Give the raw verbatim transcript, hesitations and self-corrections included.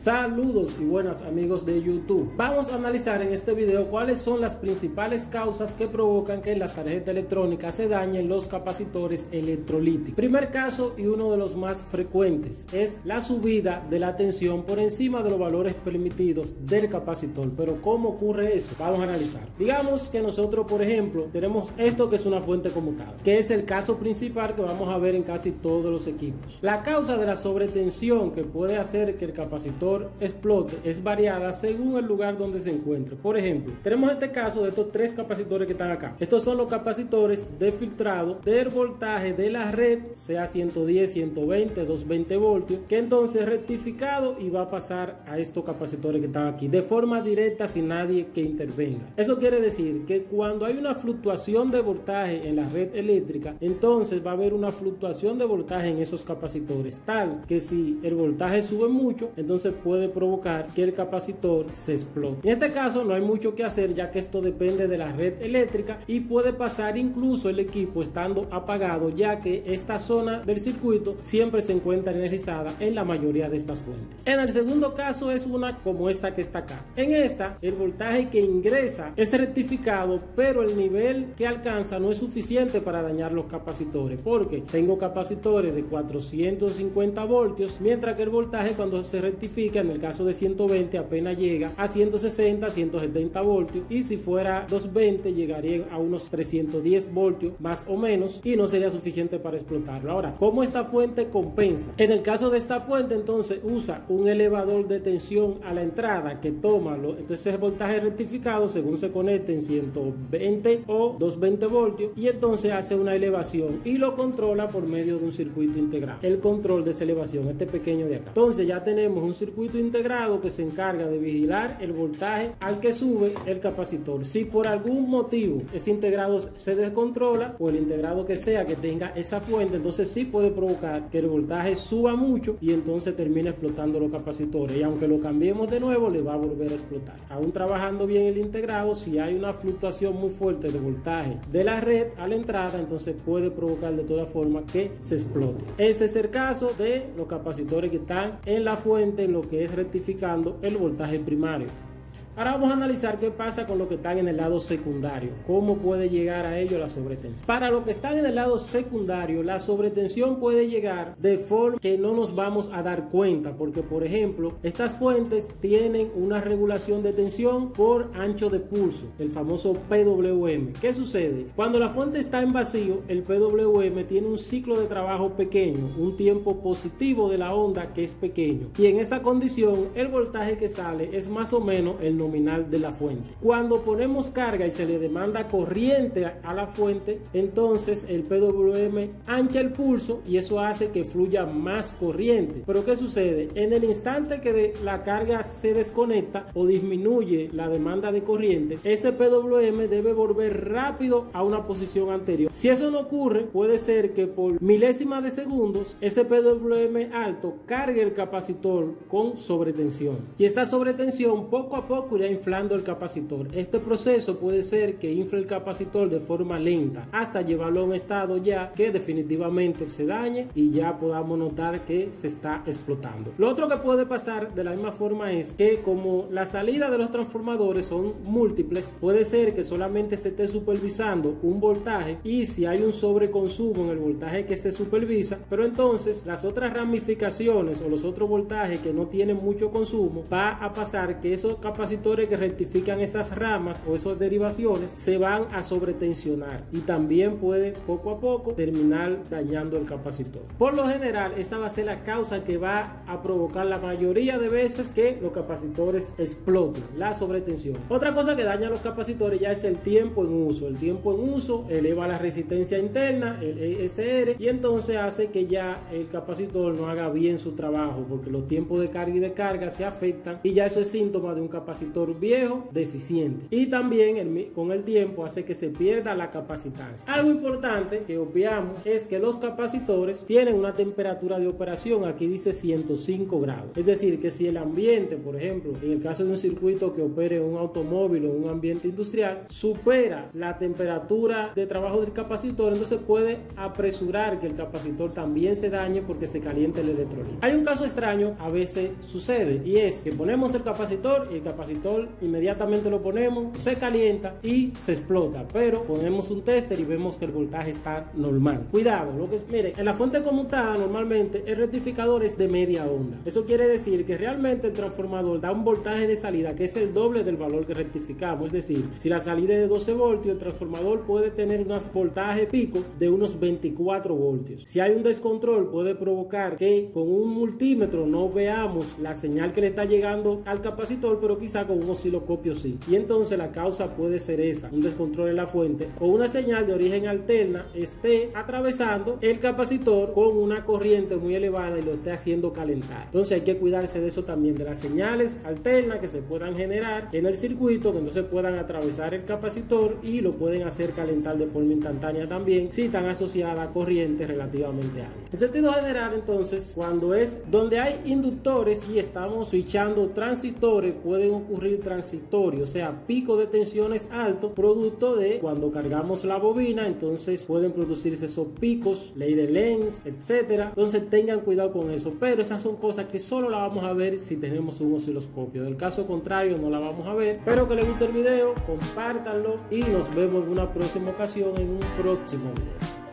Saludos y buenas amigos de YouTube. Vamos a analizar en este video cuáles son las principales causas que provocan que en las tarjetas electrónicas se dañen los capacitores electrolíticos. Primer caso y uno de los más frecuentes es la subida de la tensión por encima de los valores permitidos del capacitor. Pero ¿cómo ocurre eso? Vamos a analizar. Digamos que nosotros, por ejemplo, tenemos esto que es una fuente conmutadora, que es el caso principal que vamos a ver en casi todos los equipos. La causa de la sobretensión que puede hacer que el capacitor explote es variada según el lugar donde se encuentre. Por ejemplo, tenemos este caso de estos tres capacitores que están acá. Estos son los capacitores de filtrado del voltaje de la red, sea ciento diez, ciento veinte, doscientos veinte voltios, que entonces es rectificado y va a pasar a estos capacitores que están aquí de forma directa sin nadie que intervenga. Eso quiere decir que cuando hay una fluctuación de voltaje en la red eléctrica, entonces va a haber una fluctuación de voltaje en esos capacitores, tal que si el voltaje sube mucho, entonces puede provocar que el capacitor se explote. En este caso no hay mucho que hacer, ya que esto depende de la red eléctrica y puede pasar incluso el equipo estando apagado, ya que esta zona del circuito siempre se encuentra energizada en la mayoría de estas fuentes. En el segundo caso es una como esta que está acá. En esta el voltaje que ingresa es rectificado, pero el nivel que alcanza no es suficiente para dañar los capacitores, porque tengo capacitores de cuatrocientos cincuenta voltios, mientras que el voltaje cuando se rectifica en el caso de ciento veinte apenas llega a ciento sesenta, ciento setenta voltios, y si fuera doscientos veinte llegaría a unos trescientos diez voltios más o menos, y no sería suficiente para explotarlo. Ahora, ¿cómo esta fuente compensa? En el caso de esta fuente, entonces usa un elevador de tensión a la entrada que toma lo, entonces el voltaje rectificado según se conecte en ciento veinte o doscientos veinte voltios, y entonces hace una elevación y lo controla por medio de un circuito integrado. El control de esa elevación, este pequeño de acá. Entonces ya tenemos un circuito integrado que se encarga de vigilar el voltaje al que sube el capacitor. Si por algún motivo ese integrado se descontrola, o el integrado que sea que tenga esa fuente, entonces sí puede provocar que el voltaje suba mucho y entonces termine explotando los capacitores, y aunque lo cambiemos de nuevo le va a volver a explotar. Aún trabajando bien el integrado, si hay una fluctuación muy fuerte de voltaje de la red a la entrada, entonces puede provocar de todas formas que se explote. Ese es el caso de los capacitores que están en la fuente, en lo que es rectificando el voltaje primario. Ahora vamos a analizar qué pasa con los que están en el lado secundario, cómo puede llegar a ello la sobretensión. Para los que están en el lado secundario, la sobretensión puede llegar de forma que no nos vamos a dar cuenta, porque por ejemplo, estas fuentes tienen una regulación de tensión por ancho de pulso, el famoso P W M. ¿Qué sucede? Cuando la fuente está en vacío, el P W M tiene un ciclo de trabajo pequeño, un tiempo positivo de la onda que es pequeño, y en esa condición el voltaje que sale es más o menos el nominal de la fuente. Cuando ponemos carga y se le demanda corriente a la fuente, entonces el P W M ancha el pulso y eso hace que fluya más corriente. Pero ¿qué sucede? En el instante que de la carga se desconecta o disminuye la demanda de corriente, ese P W M debe volver rápido a una posición anterior. Si eso no ocurre, puede ser que por milésimas de segundos ese P W M alto cargue el capacitor con sobretensión, y esta sobretensión poco a poco irá inflando el capacitor. Este proceso puede ser que infle el capacitor de forma lenta hasta llevarlo a un estado ya que definitivamente se dañe y ya podamos notar que se está explotando. Lo otro que puede pasar de la misma forma es que como la salida de los transformadores son múltiples, puede ser que solamente se esté supervisando un voltaje, y si hay un sobreconsumo en el voltaje que se supervisa, pero entonces las otras ramificaciones o los otros voltajes que no tienen mucho consumo, va a pasar que esos capacitores que rectifican esas ramas o esas derivaciones se van a sobretensionar, y también puede poco a poco terminar dañando el capacitor. Por lo general esa va a ser la causa que va a provocar la mayoría de veces que los capacitores exploten, la sobretensión. Otra cosa que daña a los capacitores ya es el tiempo en uso. El tiempo en uso eleva la resistencia interna, el E S R, y entonces hace que ya el capacitor no haga bien su trabajo, porque los tiempos de carga y de carga se afectan, y ya eso es síntoma de un capacitor capacitor viejo deficiente, y también el, con el tiempo hace que se pierda la capacitancia. Algo importante que obviamos es que los capacitores tienen una temperatura de operación, aquí dice ciento cinco grados, es decir que si el ambiente, por ejemplo en el caso de un circuito que opere en un automóvil o en un ambiente industrial, supera la temperatura de trabajo del capacitor, entonces puede apresurar que el capacitor también se dañe porque se caliente el electrolito. Hay un caso extraño, a veces sucede, y es que ponemos el capacitor y el capacitor inmediatamente lo ponemos, se calienta y se explota, pero ponemos un tester y vemos que el voltaje está normal. Cuidado, lo que mire, en la fuente conmutada normalmente el rectificador es de media onda. Eso quiere decir que realmente el transformador da un voltaje de salida que es el doble del valor que rectificamos. Es decir, si la salida es de doce voltios, el transformador puede tener un voltaje pico de unos veinticuatro voltios. Si hay un descontrol, puede provocar que con un multímetro no veamos la señal que le está llegando al capacitor, pero quizá con un osciloscopio sí. Y entonces la causa puede ser esa, un descontrol en la fuente o una señal de origen alterna esté atravesando el capacitor con una corriente muy elevada y lo esté haciendo calentar. Entonces hay que cuidarse de eso también, de las señales alternas que se puedan generar en el circuito, que entonces puedan atravesar el capacitor y lo pueden hacer calentar de forma instantánea también si están asociadas a corrientes relativamente altas. En sentido general, entonces, cuando es donde hay inductores y estamos switchando transistores, pueden ocurrir transitorios, o sea, picos de tensiones altos, producto de cuando cargamos la bobina, entonces pueden producirse esos picos, ley de Lenz, etcétera. Entonces tengan cuidado con eso, pero esas son cosas que solo la vamos a ver si tenemos un osciloscopio. Del caso contrario no la vamos a ver. Espero que les guste el video, compártanlo y nos vemos en una próxima ocasión en un próximo video.